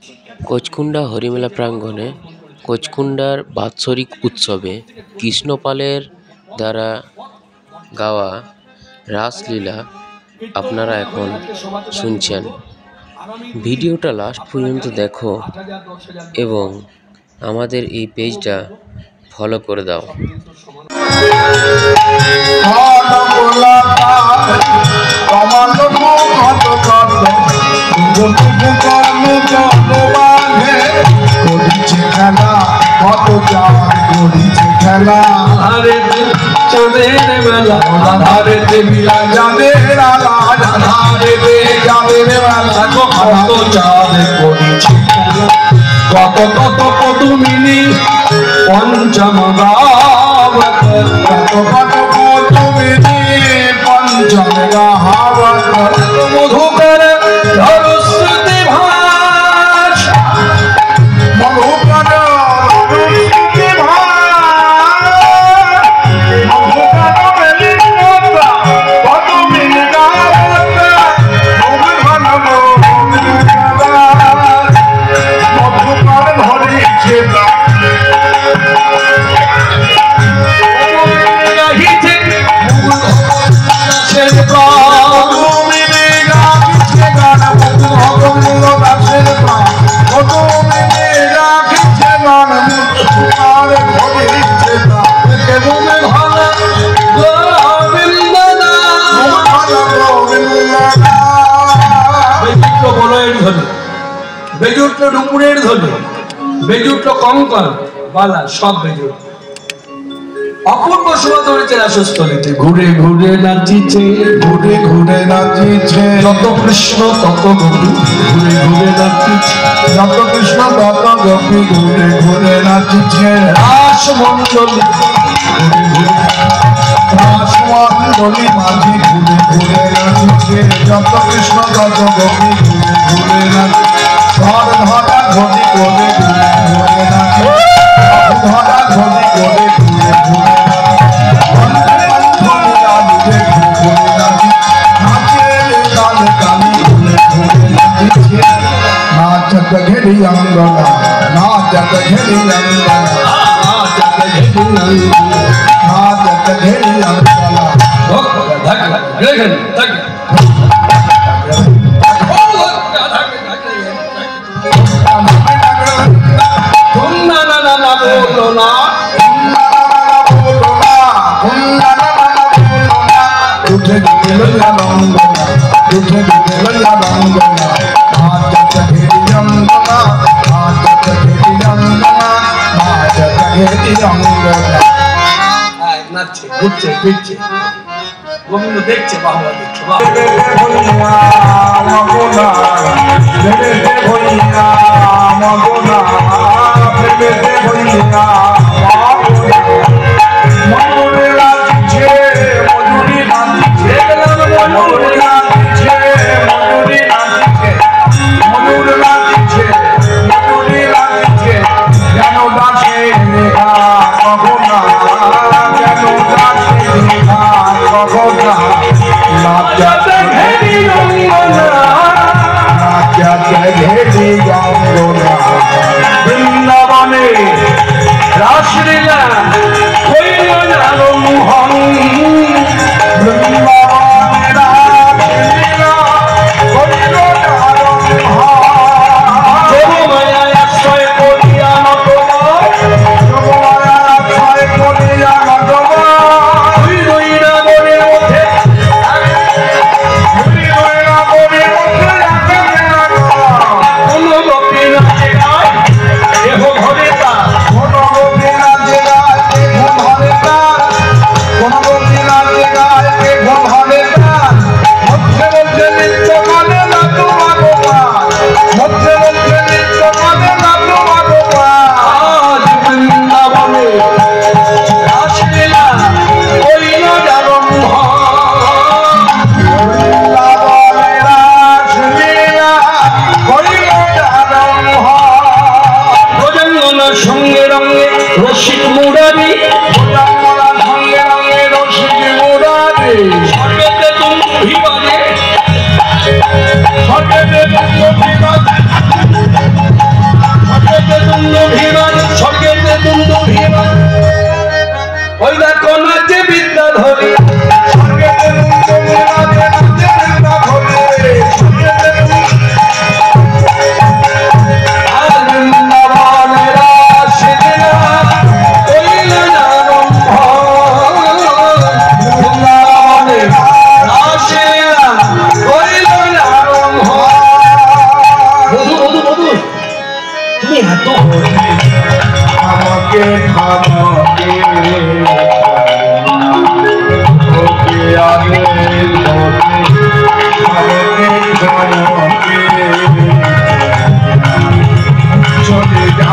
কোচকুন্ডা হরিমেলা প্রাঙ্গণে কোচকুন্ডার বাৎসরিক উৎসবে কৃষ্ণপালের দ্বারা গাওয়া রাসলীলা আপনারা এখন শুনছেন। ভিডিওটা লাস্ট পর্যন্ত দেখো এবং আমাদের এই পেজটা ফলো করে দাও। কত কত পদুমিনী পঞ্চম গাবত, কত কত পদুমিনী পঞ্চম গাবত, মধুকর ধরুশ্রুতি ভাষ, মধুকর ধরুশ্রুতি ভাষ, মধুকর বেলিঙ্গা পদুমিনী গাবত, মধুঘন মধুকর ধরিছে বেজুটলো ডুমুরের ধ্বনি, বেজুটলো কঙ্কর বালা, সব বেজুট অপূর্ব শোভা ধরেছে রাসস্থলীতে। ঘুরে ঘুরে নাচিছে, ঘুরে ঘুরে নাচিছে, যত কৃষ্ণ তত গোপী, ঘুরে ঘুরে নাচিছে, যত কৃষ্ণ তত গোপী, ঘুরে ঘুরে নাচিছে। রাসমণ্ডলী রাসমণ্ডলী মাঝি ঘুরে ঘুরে নাচিছে, যত কৃষ্ণ তত গোপী, ঘুরে ঘুরে নাচিছে। ধর ধরা ধরি করে ঘুরে ঘুরে নাচে, ধরা ধরি করে ঘুরে ঘুরে नाचत घेरी अंगना, नाचत घेरी अंगना, नाचत घेरी अंगना, नाचत घेरी अंगना, तुम ना ना ना ना बोलो ना, उठे दिलो या रंगना, उठे दिलो या रंगना, नाचत घेरी अंगना, नाचत घेरी अंगना, नाचत घेरी अंगना। नाचे घुटছে পিটছে গোবিন্দ দেখছে, বাবা দেখছে, বাবা ভইয়া মগনা, বেড়ে ভইয়া মগনা, বেড়ে ভইয়া মগনে লাগছে, মজুরি লাগছে, মজুরি লাগছে, মজুরি লাগছে, মজুরি লাগছে, মজুরি লাগছে, যেন দাসে নেহা মগনা, যেন দাসে নেহা মগনা। নাচত ঘেরি অঙ্গনা, নাচত ঘেরি অঙ্গনা, বৃন্দাবনে রাসলীলা হইল যেন মোহন, বৃন্দাবনে রাসলীলা হইল যেন মোহন। যোগমায়ায় আশ্রয় করিয়া নতমন, যোগমায়ায় আশ্রয় করিয়া নতমন, দুই দুই নাগরের মধ্যে, দুই দুই নাগরের মধ্যে কোন গোপী নাচে গায় দেহ ভরে তার, কোন গোপী নাচে গায় দেহ ভরে তার, কোন গোপী নাচে গায় দেহ ভরে তার, মধ্যে মধ্যে নৃত্য করে নাচো ভগবান, মধ্যে মধ্যে নৃত্য করে নাচো ভগবান। আজ বৃন্দাবনে রাসলীলা হইল যেন মোহন, বৃন্দাবনে রাসলীলা হইল যেন মোহন। ভোজঙ্গনার সঙ্গে রঙে রসিক মুরারি, ভোজঙ্গনার সঙ্গে রঙে রসিক মুরারি, সর্বেতে তুমি বাজে, সর্বেতে তুমি বাজে, আমাকে আমাকে ওকে আগে আমাকে চলে যা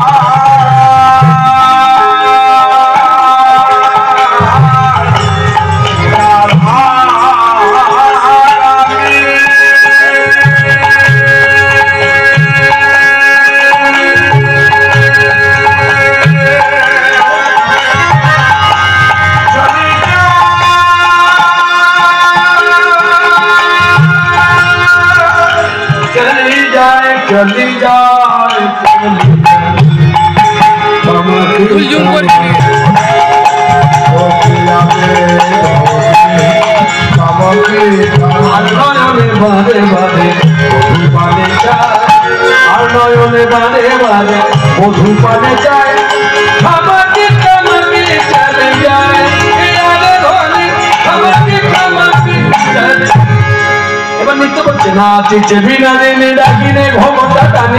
चली जाए बारे बारे नयने बारे बारे मधु पाने जाए এবার নৃত্য করছে নাচিছে বিনোদিনী ডাকিনে ভমতা টানে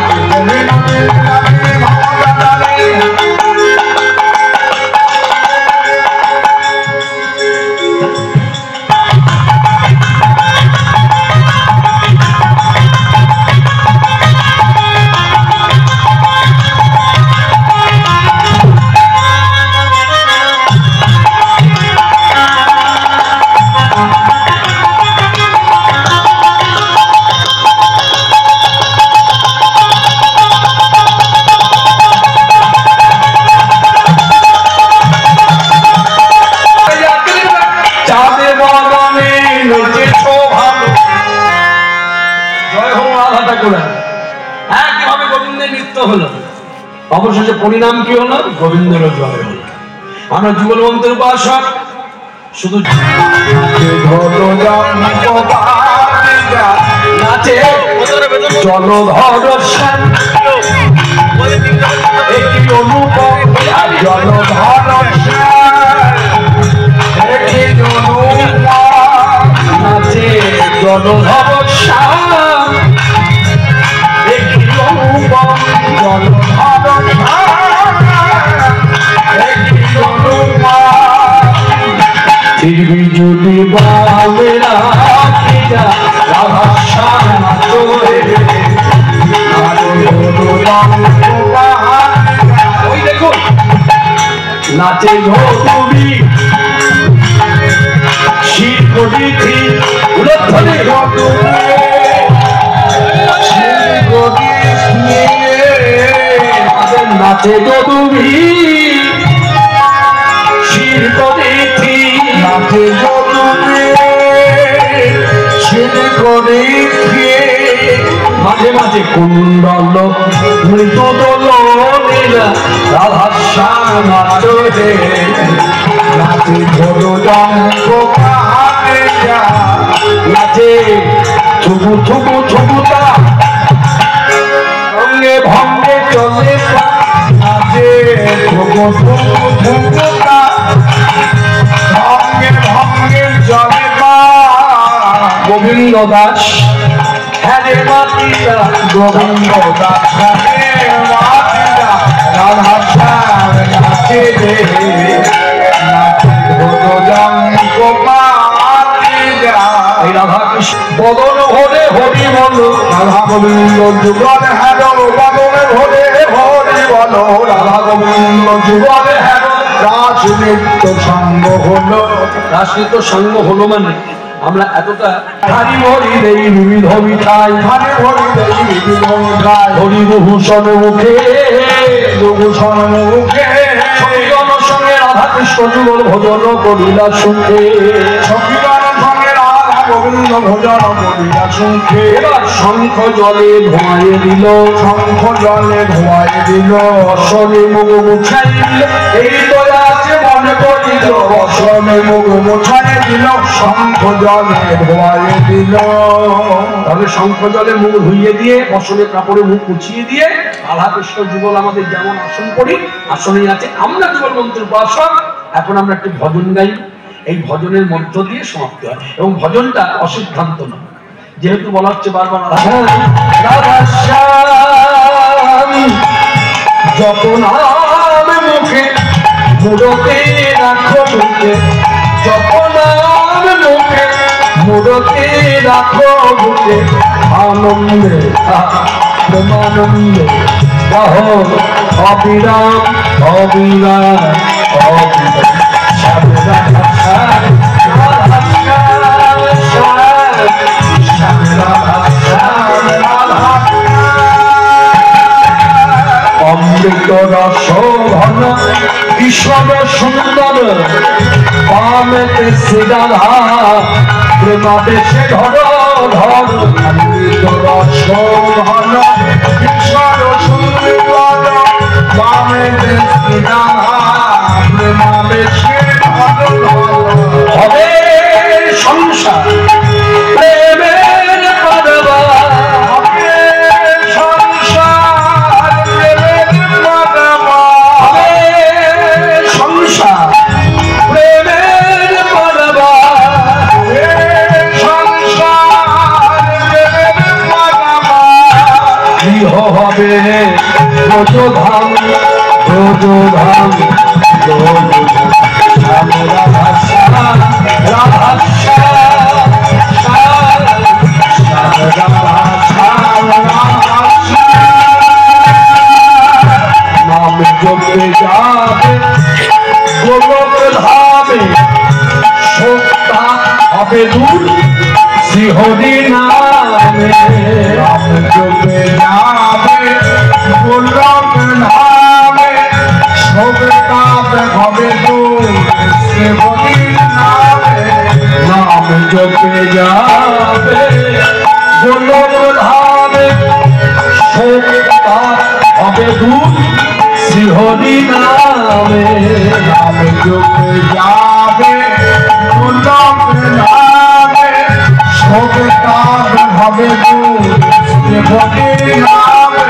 একইভাবে গোবিন্দের নৃত্য হলো, অবশেষে পরিণাম কি হলো? গোবিন্দের জয় হলো। আমরা যুগলবন্তের উপাসক শুধু নাচে জলধর অনুপম জলধর নাচে জলধর যদি বাবেরা দেখুন নাচে ঘটবি শীত করিছি উলধ্বনি নাচে যদুবি শির করিছি নাচে যদুবি শির করিছি মাঝে মাঝে কুণ্ডল মৃদুদল নীলা রাধা শ্যাম নাচে নাচে নাচে থুবু থুবু থুবুতা রঙে ভঙ্গে চলে নাচে থুবু থুবু থুবুতা ভঙ্গে ভঙ্গে চলে গোবিন্দ দাস হ্যারে মাতিরা গোবিন্দ দাস হ্যারে মাতিরা রাধা শ্যাম নাচে রে বদন হরে হরি বল রাধা গোবিন্দ যুগল হ্যালো বদনে হরে হরি বল রাধা গোবিন্দ যুগল হ্যালো রাজনৃত্য সঙ্গ হলো। রাজনৃত্য সঙ্গ হলো মানে আমরা এতটা হারি হরি দেই বিবিধ মিঠাই হারি হরি দেই বিবিধ মিঠাই হরি ভূষণ মুখে ভূষণ মুখে সঙ্গীগণ সঙ্গে রাধা কৃষ্ণ যুগল ভজন করিলা সুখে সঙ্গীগণ সঙ্গে রাধা গোবিন্দ ভজন করিলা সুখে। এবার শঙ্খ জলে ধোঁয়ায় দিল শঙ্খ জলে ধোঁয়ায় দিল বসনে মুখ মুছাই দিল এই দয়া আছে মনে করিল বসনে মুখ মুছাই দিল শঙ্খ জলে ধোঁয়ায় দিল। তাহলে শঙ্খ জলে মুখ ধুইয়ে দিয়ে বসনে কাপড়ে মুখ মুছিয়ে দিয়ে রাধা কৃষ্ণ যুগল আমাদের যেমন আসন করি আসনেই আছে আমরা যুগল মন্ত্রের উপাসক। এখন আমরা একটি ভজন গাই, এই ভজনের মধ্য দিয়ে সমাপ্তি হয় এবং ভজনটা অসিদ্ধান্ত নয়, যেহেতু বলা হচ্ছে বারবার রাধা শ্যাম ঠাকুরকে রাখো বুকে আনন্দে প্রেমানন্দে কহো অবিরাম অবিরাম অবিরাম অমৃত রস ঘন ঈশ্বর সুন্দর পামেতে শ্রীরাধা প্রেমাবেশে ধর ধর অমৃত রস ঘন ঈশ্বর সুন্দর পামেতে শ্রীরাধা প্রেমাবেশে ধর ধর হবে সংসার প্রেমের পারবা হবে সংসার প্রেমের পারবা হবে সংসার প্রেমের পারবা হবে সংসার প্রেমের পারবা গৃহ হবে ব্রজধাম ব্রজধাম নাম জপে যাবে গোলক ধামে সত্তা হবে দূর শ্রীহরি নামে নাম জপে যাবে গোলক ধামে সত্তা হবে দূর শ্রীহরি নামে নাম জপে যাবে গোলক ধামে সত্তা হবে দূর শ্রীহরি নামে নাম জপে যাবে গোলক ধামে সত্তা হবে দূর শ্রীহরি নামে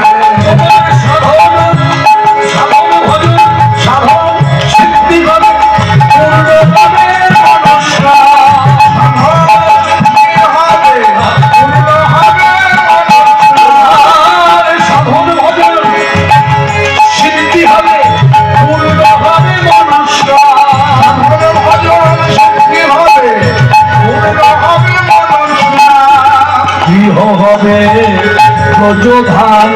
সাধন ভজন সাধন সিদ্ধি হবে পূর্ণ হবে মনস্কা সাধন ভজন সিদ্ধি হবে পূর্ণ হবে মনস্কা সাধন ভজন সিদ্ধি হবে পূর্ণ হবে মনস্কা গৃহ হবে ব্রজধাম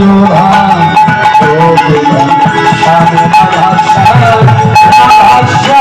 ব্রজধাম ব্রজধাম